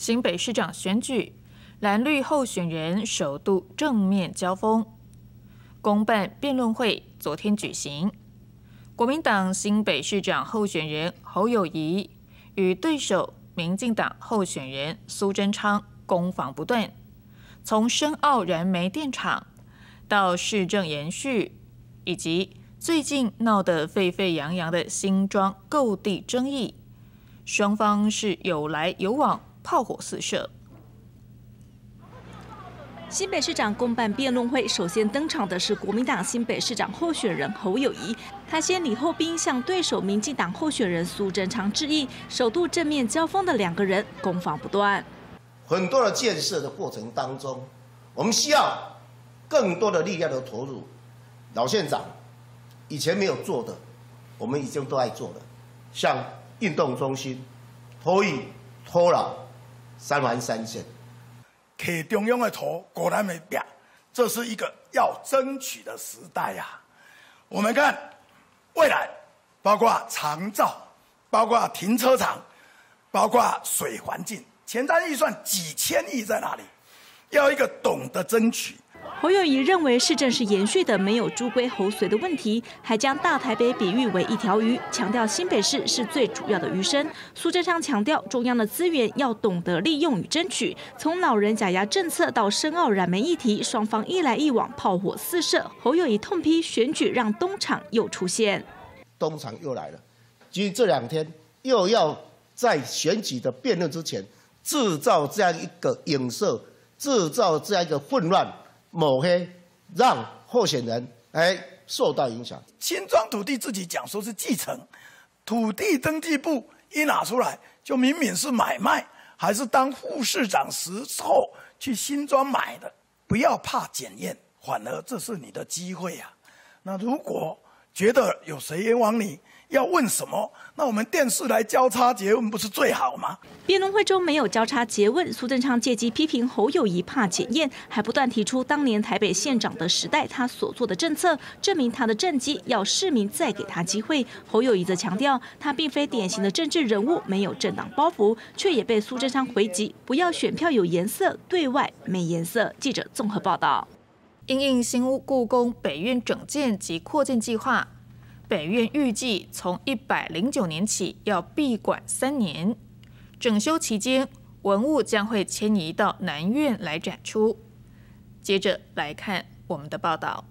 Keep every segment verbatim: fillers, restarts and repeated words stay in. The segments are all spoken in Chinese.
新北市长选举，蓝绿候选人首度正面交锋。公办辩论会昨天举行，国民党新北市长候选人侯友宜与对手民进党候选人苏贞昌攻防不断，从深澳燃煤电厂到市政延续，以及最近闹得沸沸扬扬的新庄购地争议，双方是有来有往，炮火四射。 新北市长公办辩论会首先登场的是国民党新北市长候选人侯友宜，他先礼后兵，向对手民进党候选人苏贞昌致意，首度正面交锋的两个人攻防不断。 很多的建设的过程当中，我们需要更多的力量的投入。老县长以前没有做的，我们已经都在做了，像运动中心、托育、托老、三环三线。 给中央的头果然没变，这是一个要争取的时代呀、啊。我们看未来，包括长照，包括停车场，包括水环境，前瞻预算几千亿在哪里？要一个懂得争取。 侯友宜认为市政是延续的没有猪龟猴髓的问题，还将大台北比喻为一条鱼，强调新北市是最主要的鱼身。苏贞昌强调中央的资源要懂得利用与争取，从老人假牙政策到深澳燃煤议题，双方一来一往，炮火四射。侯友宜痛批选举让东厂又出现， 东厂又来了，其实这两天又要在选举的辩论之前制造这样一个影射，制造这样一个混乱。抹黑，让候选人哎受到影响。 新庄土地自己讲说是继承，土地登记簿一拿出来，就明明是买卖，还是当副市长时候去新庄买的。不要怕检验，反而这是你的机会啊。那如果觉得有谁冤枉你，要问什么？那我们电视来交叉诘问，不是最好吗？ 辩论会中没有交叉诘问，苏贞昌借机批评侯友宜怕检验，还不断提出当年台北县长的时代他所做的政策，证明他的政绩，要市民再给他机会。侯友宜则强调，他并非典型的政治人物，没有政党包袱，却也被苏贞昌回击，不要选票有颜色，对外没颜色。记者综合报道。 因应新故宫北院整建及扩建计划，北院预计从一百零九年起要闭馆三年，整修期间文物将会迁移到南院来展出。接着来看我们的报道。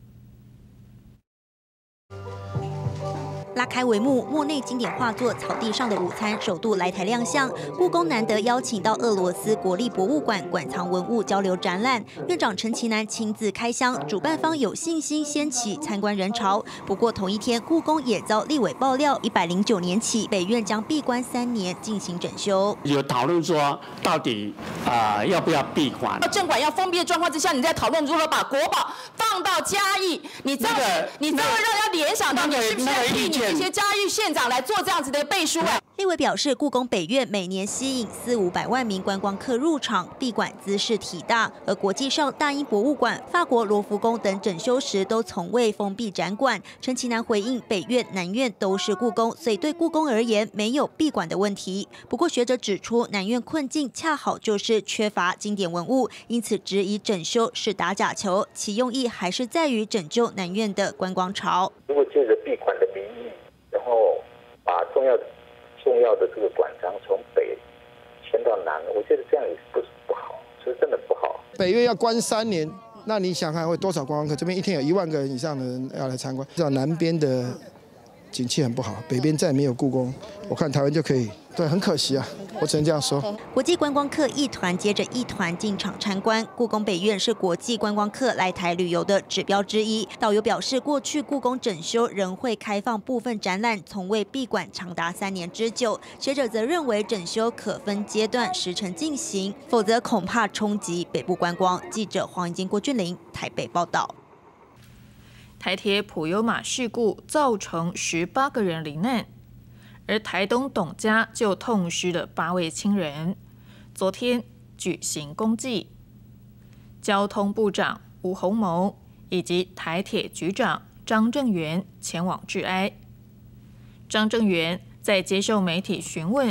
拉开帷幕，莫内经典画作《草地上的午餐》首度来台亮相。故宫难得邀请到俄罗斯国立博物馆馆藏文物交流展览，院长陈其南亲自开箱，主办方有信心掀起参观人潮。不过同一天，故宫也遭立委爆料，一百零九年起北院将闭关三年进行整修。 有讨论说，到底啊、呃、要不要闭馆？ 镇馆要封闭的状况之下，你在讨论如何把国宝放到嘉义，你这样、那個、你这样让人家联想到你是不是要避免一些嘉义县长来做这样子的背书啊？ 立委表示，故宫北院每年吸引四五百万名观光客入场，闭馆姿势体大。而国际上大英博物馆、法国罗浮宫等整修时都从未封闭展馆。陈其南回应，北院、南院都是故宫，所以对故宫而言没有闭馆的问题。不过学者指出，南院困境恰好就是缺乏经典文物，因此质疑整修是打假球，其用意还是在于拯救南院的观光潮。 如果借着闭馆的名义，然后把重要的重要的这个馆藏从北迁到南，我觉得这样也不是不好，是真的不好。 北院要关三年，那你想看会多少观光客？这边一天有一万个人以上的人要来参观。至少南边的景气很不好，北边再没有故宫，我看台湾就可以。对，很可惜啊，我只能这样说。 国际观光客一团接着一团进场参观，故宫北院是国际观光客来台旅游的指标之一。导游表示，过去故宫整修仍会开放部分展览，从未闭馆长达三年之久。学者则认为，整修可分阶段时程进行，否则恐怕冲击北部观光。记者黄怡金、郭俊霖台北报道。 台铁普悠玛事故造成十八个人罹难。而台东董家就痛失了八位亲人，昨天举行公祭。交通部长吴鸿谋以及台铁局长张正元前往致哀。张正元在接受媒体询问，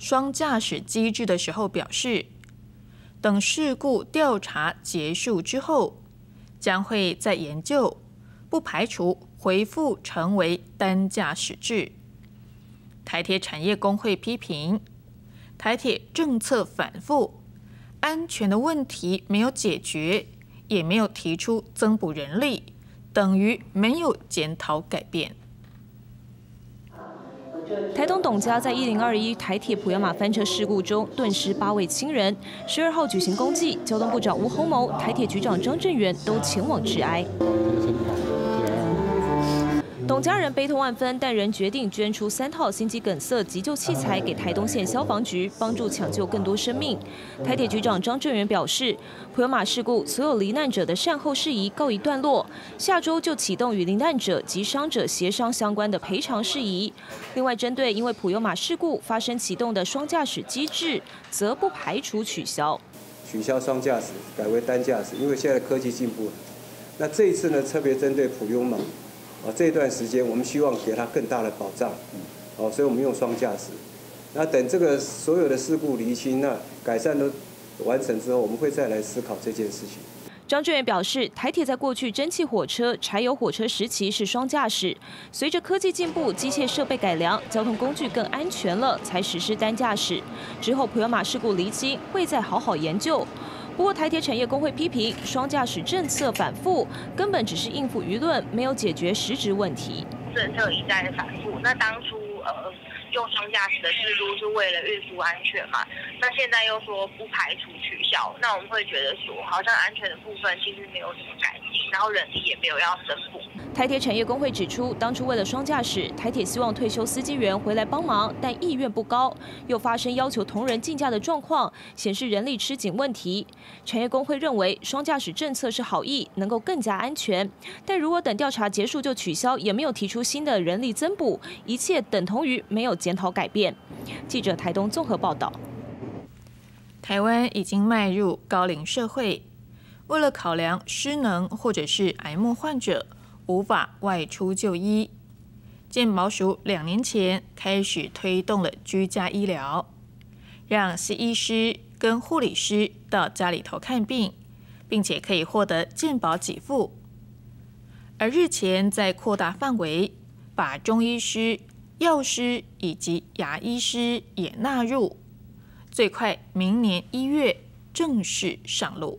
双驾驶机制的时候表示，等事故调查结束之后，将会再研究，不排除恢复成为单驾驶制。台铁产业工会批评，台铁政策反复，安全的问题没有解决，也没有提出增补人力，等于没有检讨改变。 台东董家在一零二一台铁普悠玛翻车事故中顿失八位亲人。十二号举行公祭，交通部长吴鸿谋、台铁局长张正元都前往致哀。董家人悲痛万分，但仍决定捐出三套心肌梗塞急救器材给台东县消防局，帮助抢救更多生命。台铁局长张正元表示，普悠玛事故所有罹难者的善后事宜告一段落，下周就启动与罹难者及伤者协商相关的赔偿事宜。另外，针对因为普悠玛事故发生启动的双驾驶机制，则不排除取消。 取消双驾驶，改为单驾驶，因为现在科技进步了。那这一次呢，特别针对普悠玛。啊，这一段时间我们希望给他更大的保障，哦，所以我们用双驾驶。那等这个所有的事故厘清、那改善都完成之后，我们会再来思考这件事情。 张正元表示，台铁在过去蒸汽火车、柴油火车时期是双驾驶，随着科技进步、机械设备改良、交通工具更安全了，才实施单驾驶。之后普悠玛事故厘清，会再好好研究。不过，台铁产业工会批评双驾驶政策反复，根本只是应付舆论，没有解决实质问题。 政策一再的反复，那当初呃用双驾驶的制度是为了孕妇安全嘛，那现在又说不排除取消，那我们会觉得说，好像安全的部分其实没有什么改进，然后人力也没有要增补。 台铁产业工会指出，当初为了双驾驶，台铁希望退休司机员回来帮忙，但意愿不高，又发生要求同仁竞价的状况，显示人力吃紧问题。产业工会认为，双驾驶政策是好意，能够更加安全，但如果等调查结束就取消，也没有提出新的人力增补，一切等同于没有检讨改变。记者台东综合报道。 台湾已经迈入高龄社会，为了考量失能或者是癌末患者无法外出就医，健保署两年前开始推动了居家医疗，让西医师跟护理师到家里头看病，并且可以获得健保给付。而日前在扩大范围，把中医师、药师以及牙医师也纳入，最快明年一月正式上路。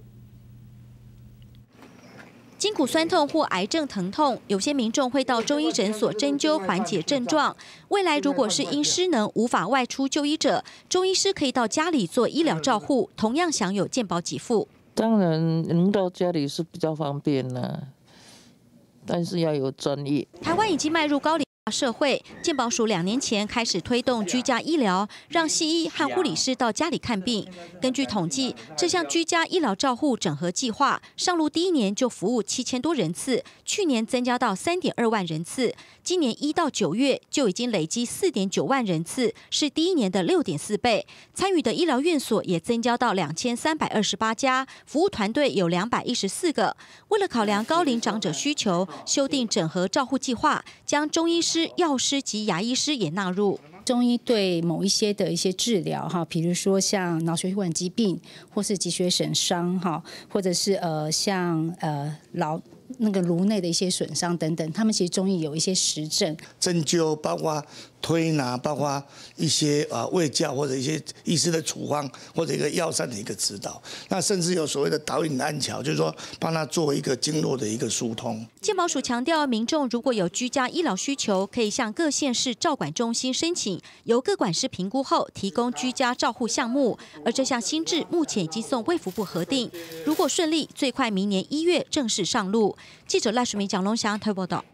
筋骨酸痛或癌症疼痛，有些民众会到中医诊所针灸缓解症状。未来如果是因失能无法外出就医者，中医师可以到家里做医疗照护，同样享有健保给付。 当然能到家里是比较方便啦、啊，但是要有专业。 台湾已经迈入高龄社会，健保署两年前开始推动居家医疗，让西医和护理师到家里看病。根据统计，这项居家医疗照护整合计划上路第一年就服务七千多人次，去年增加到三点二万人次，今年一到九月就已经累积四点九万人次，是第一年的六点四倍。参与的医疗院所也增加到两千三百二十八家，服务团队有两百一十四个。为了考量高龄长者需求，修订整合照护计划，将中医师、药师及牙医师也纳入。 中医对某一些的一些治疗哈，比如说像脑血管疾病，或是脊髓损伤哈，或者是呃像呃脑那个颅内的一些损伤等等，他们其实中医有一些实证， 针灸包括推拿，包括一些啊卫教或者一些医师的处方或者一个药膳的一个指导，那甚至有所谓的导引安桥，就是说帮他做一个经络的一个疏通。 健保署强调，民众如果有居家医疗需求，可以向各县市照管中心申请，由各管师评估后提供居家照护项目。而这项新制目前已经送卫福部核定，如果顺利，最快明年一月正式上路。记者赖淑明、蒋龙祥台报道。